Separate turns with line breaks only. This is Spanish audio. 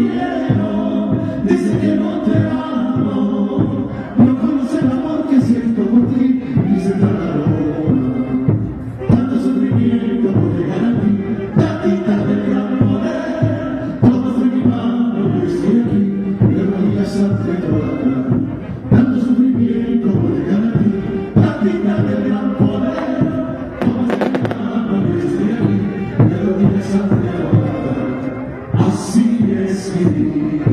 quiero, dice que no te amo, no conoce el amor que siento por ti, dice tan aroma, tanto sufrimiento por llegar a ti, tantita de gran poder, toma de mi mano, yo estoy aquí, de rodillas ante tu altar, tanto sufrimiento por llegar a ti, tantita de gran poder, toma de mi mano, yo estoy aquí, de rodillas ante tu altar. Así es mi vida.